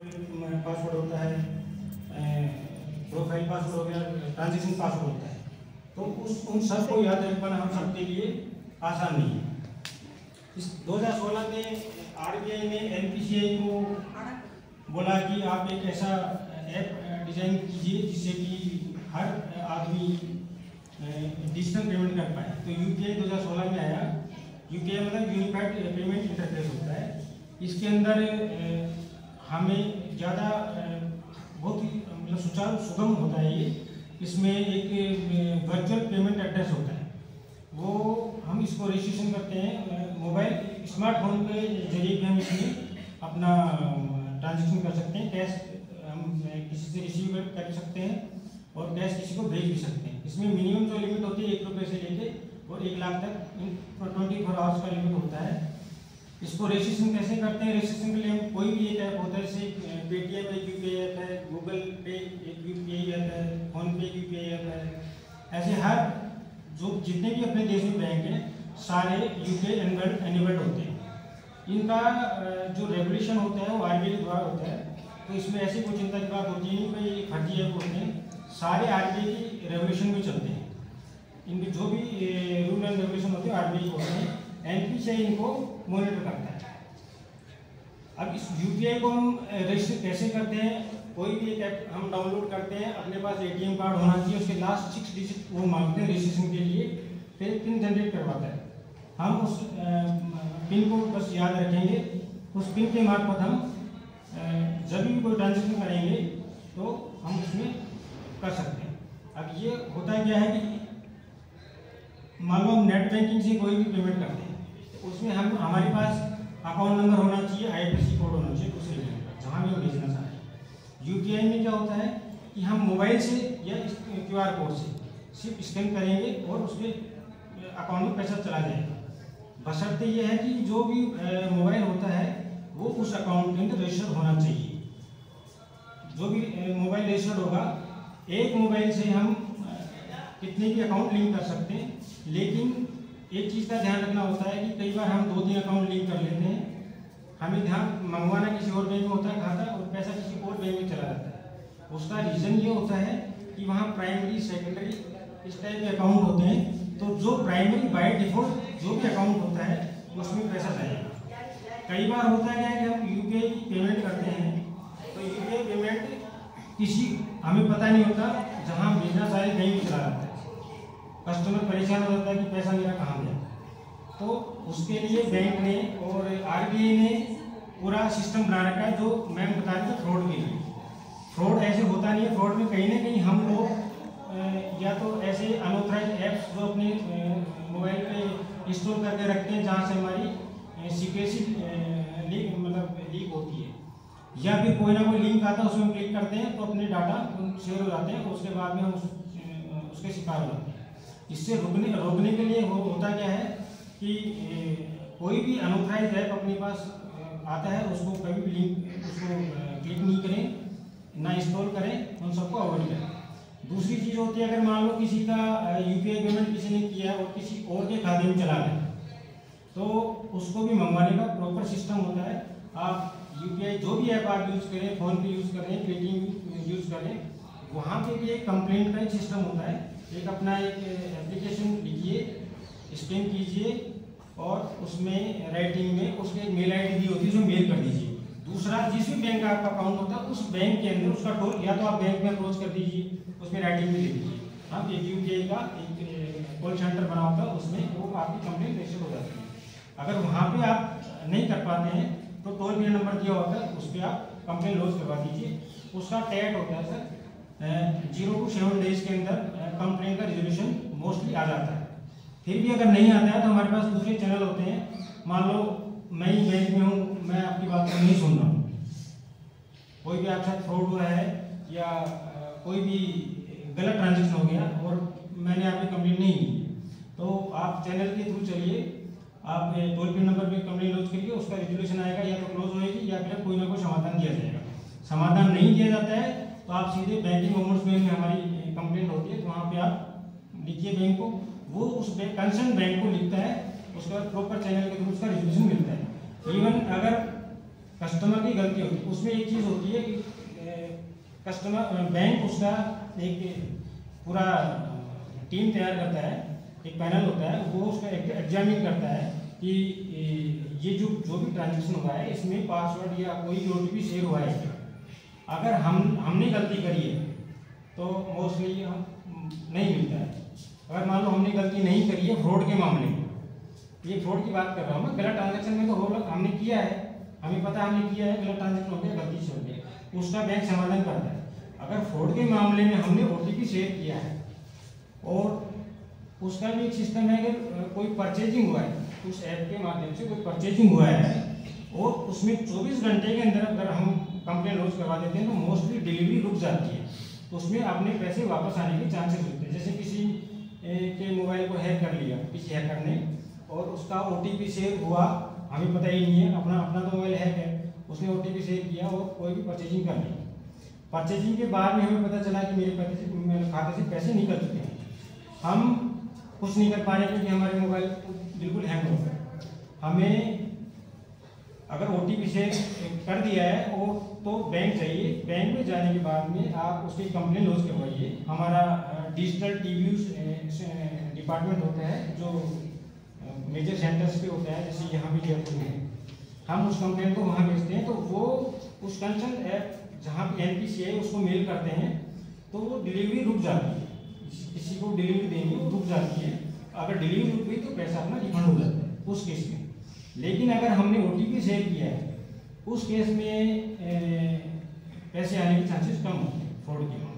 Password होता है, profile password हो गया, ट्रांजेक्शन पासवर्ड होता है, तो उन सबको याद रख पाना हम सबके लिए आसान नहीं है। इस 2016 में आरबीआई ने एनपीसीआई को बोला कि आप एक ऐसा ऐप डिजाइन कीजिए जिससे कि हर आदमी डिजिटल पेमेंट कर पाए। तो यूपीआई 2016 में आया। यूपीआई मतलब यूनिफाइड पेमेंट इंटरफेस होता है। इसके अंदर हमें ज़्यादा बहुत ही मतलब सुचारू सुगम होता है ये। इसमें एक वर्चुअल पेमेंट एड्रेस होता है, वो हम इसको रजिस्ट्रेशन करते हैं मोबाइल स्मार्टफोन के जरिए भी हम इसमें अपना ट्रांजेक्शन कर सकते हैं। कैश हम किसी से रिसीव कर सकते हैं और कैश किसी को भेज भी सकते हैं। इसमें मिनिमम जो लिमिट होती है 1 रुपये से लेके और 1 लाख तक 24 आवर्स का लिमिट होता है। इसको रजिस्ट्रेशन कैसे करते हैं? रजिस्ट्रेशन के लिए हम कोई भी एक ऐप होता है, जैसे पेटीएम एक यूपीआई ऐप है, गूगल पे एक यूपीआई ऐप है, फोन पे यूपीआई ऐप है। ऐसे हर जो जितने भी अपने देश में बैंक हैं सारे यूपीआई एनेबल्ड होते हैं। इनका जो रेगुलेशन होता है वो आरबीआई द्वारा होता है। तो इसमें ऐसी कोई चिंता की बात होती नहीं, कोई फर्जी ऐप होते हैं, सारे आरबीआई की रेगुलेशन में चलते हैं। इनके जो भी रूल एंड रेगुलेशन होते हैं आरबीआई को होते हैं। एनपीसीआई इनको मॉनिटर करता है। अब इस यूपीआई को हम रजिस्टर कैसे करते हैं? कोई भी एक ऐप हम डाउनलोड करते हैं, अपने पास एटीएम कार्ड होना चाहिए, उसके लास्ट 6 डिजिट वो मांगते हैं रजिस्ट्रेशन के लिए, फिर पिन जनरेट करवाता है। हम उस पिन को बस याद रखेंगे, उस पिन के मार्फत हम जब भी कोई ट्रांजेक्शन करेंगे तो हम उसमें कर सकते हैं। अब ये होता क्या है कि मान लो हम नेट बैंकिंग से कोई भी पेमेंट करते हैं, उसमें हम हमारे पास अकाउंट नंबर होना चाहिए, आईएफएससी कोड होना चाहिए दूसरे बैंक का, जहाँ भी हम भेजना चाहते हैं। यूपीआई में क्या होता है कि हम मोबाइल से या क्यूआर कोड से सिर्फ स्कैन करेंगे और उसके अकाउंट में पैसा चला जाएगा। बशर्ते ये है कि जो भी मोबाइल होता है वो उस अकाउंट के अंदर रजिस्टर्ड होना चाहिए। जो भी मोबाइल रजिस्टर्ड होगा, एक मोबाइल से हम कितने भी अकाउंट लिंक कर सकते हैं, लेकिन एक चीज़ का ध्यान रखना होता है कि कई बार हम 2-3 अकाउंट लिंक कर लेते हैं। हमें ध्यान मंगवाना किसी और बैंक में होता है खाता और पैसा किसी और बैंक में चला जाता है। उसका रीज़न ये होता है कि वहाँ प्राइमरी सेकेंडरी इस टाइप के अकाउंट होते हैं। तो जो प्राइमरी बाय डिफॉल्ट जो भी अकाउंट होता है उसमें पैसा जाएगा। कई बार होता है कि हम यूपीआई की पेमेंट करते हैं तो यूपीआई पेमेंट किसी हमें पता नहीं होता, जहाँ हम भेजना चाहे कहीं भी चला जाता है। कस्टमर परेशान हो जाता है कि पैसा मेरा कहाँ गया। तो उसके लिए बैंक ने और आरबीआई ने पूरा सिस्टम बना रखा है, जो मैम बता रही थी फ्रॉड के लिए। फ्रॉड ऐसे होता नहीं है। फ्रॉड में कहीं ना कहीं हम लोग या तो ऐसे अनऑथराइज ऐप्स जो अपने मोबाइल पे इंस्टॉल करके रखते हैं जहाँ से हमारी सीक्रेसी लीक होती है, या फिर कोई ना कोई लिंक आता है उसमें क्लिक करते हैं तो अपने डाटा शेयर हो जाते हैं। उसके बाद में हम उसके शिकार हो जाते हैं। इससे रोकने के लिए वो होता क्या है कि कोई भी अनऑथराइज ऐप अपने पास आता है उसको कभी भी लिंक उसको क्लिक नहीं करें, ना इंस्टॉल करें, उन सबको अवॉइड करें। दूसरी चीज़ होती है, अगर मान लो किसी का यूपीआई पेमेंट किसी ने किया और किसी और के खाते में चला गया तो उसको भी मंगवाने का प्रॉपर सिस्टम होता है। आप यूपीआई जो भी ऐप आप यूज़ करें, फ़ोन पे यूज़ करें, पेटीएम यूज़ करें, वहाँ पे भी एक कंप्लेंट का एक सिस्टम होता है। एक अपना एक एप्लीकेशन लिखिए, स्कैन कीजिए और उसमें राइटिंग में उसकी एक मेल आईडी दी होती है, उसमें मेल कर दीजिए। दूसरा, जिस भी बैंक का आपका अकाउंट होता है उस बैंक के अंदर उसका टोल या तो आप बैंक में अप्रोच कर दीजिए, उसमें राइटिंग में लिख दीजिए। हाँ, एक यूपीआई का एक कॉल सेंटर बना होता है, उसमें वो आपकी कंप्लेंट रजिस्टर हो जाती है। अगर वहाँ पे आप नहीं कर पाते हैं तो टोल फ्री नंबर दिया होता है, उस पर आप कंप्लेंट लॉन्च करवा दीजिए। उसका टैग होता है सर 0 to 7 डेज के अंदर कंप्लेंट का रिजोल्यूशन मोस्टली आ जाता है। फिर भी अगर नहीं आता है तो हमारे पास दूसरे चैनल होते हैं। मान लो मैं ही बैंक में हूँ, मैं आपकी बात को नहीं सुन रहा हूँ, कोई भी आपके साथ फ्रॉड हुआ है या कोई भी गलत ट्रांजेक्शन हो गया और मैंने आपकी कंप्लेंट नहीं की, तो आप चैनल के थ्रू चलिए, आप टोल फ्री नंबर पर कंप्लेंट लॉन्च करिए, उसका रिजोल्यूशन आएगा, या तो क्लोज होएगी या फिर कोई ना कोई समाधान दिया जाएगा। समाधान नहीं दिया जाता है तो आप सीधे बैंकिंग ओम्बुड्समैन में हमारी कंप्लेंट होती है, तो वहाँ पे आप लिखिए बैंक को, वो उस कंसर्न बैंक को लिखता है, उसके बाद प्रॉपर चैनल के थ्रू उसका रिजोल्यूशन मिलता है। इवन अगर कस्टमर की गलती होती है। उसमें एक चीज़ होती है कि कस्टमर बैंक उसका एक पूरा टीम तैयार करता है, एक पैनल होता है, वो उसका एग्जामिन करता है कि ये जो भी ट्रांजेक्शन हुआ है इसमें पासवर्ड या कोई OTP शेयर हुआ है। अगर हमने गलती करी है तो मोस्टली हम नहीं मिलता है। अगर मान लो हमने गलती नहीं करी है फ्रॉड के मामले में, ये फ्रॉड की बात कर रहा हूँ मैं, गलत ट्रांजेक्शन में तो हमने किया है, हमें पता है हमने किया है, गलत ट्रांजेक्शन हो गया, गलती से हो गया, उसका बैंक समाधान करता है। अगर फ्रॉड के मामले में हमने OTP शेयर किया है और उसका भी एक सिस्टम है, अगर कोई परचेजिंग हुआ है उस ऐप के माध्यम से, कोई परचेजिंग हुआ है और उसमें 24 घंटे के अंदर अगर हम कंप्लेन लॉन्च करवा देते हैं तो मोस्टली डिलीवरी रुक जाती है, तो उसमें अपने पैसे वापस आने के चांसेस होते हैं। जैसे किसी के मोबाइल को हैक कर लिया किसी हैकर ने और उसका OTP शेयर हुआ, हमें पता ही नहीं है, अपना तो मोबाइल हैक है, उसने OTP शेयर किया और कोई भी परचेजिंग कर ली। परचेजिंग के बाद में हमें पता चला कि मेरे खाते से पैसे निकल चुके हैं, हम कुछ नहीं कर पा रहे क्योंकि हमारे मोबाइल बिल्कुल हैंग हो गए। हमें अगर OTP शेयर कर दिया है और तो बैंक जाइए, बैंक में जाने के बाद में आप उसकी कंप्लेन लॉन्च करवाइए। हमारा डिजिटल TVS डिपार्टमेंट होता है जो मेजर सेंटर्स पे होता है, जैसे यहाँ भी जयपुर में, हम उस कंप्लेन को वहाँ भेजते हैं तो वो उस कंसर्न ऐप जहाँ पे NPCI है उसको मेल करते हैं तो वो डिलीवरी रुक जाती है, किसी को डिलीवरी देनी वो रुक जाती है। अगर डिलीवरी रुक गई तो पैसा अपना रिफंड हो जाता है उस केस में। लेकिन अगर हमने OTP शेयर किया है उस केस में पैसे आने के चांसेस कम होते हैं फ्रॉड के।